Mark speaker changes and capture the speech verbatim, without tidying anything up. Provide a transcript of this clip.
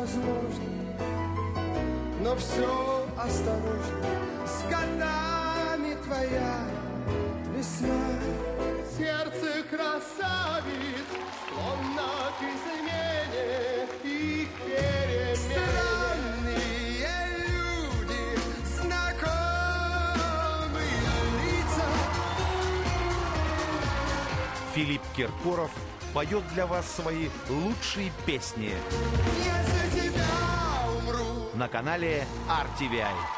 Speaker 1: возможно, но все осторожно, с годами твоя весна.
Speaker 2: Сердце красавиц склонно к измене и к перемене.
Speaker 1: Странные люди, знакомые лица.
Speaker 3: Филипп Киркоров поет для вас свои лучшие песни
Speaker 1: Я за тебя умру.
Speaker 3: на канале ар ти ви ай.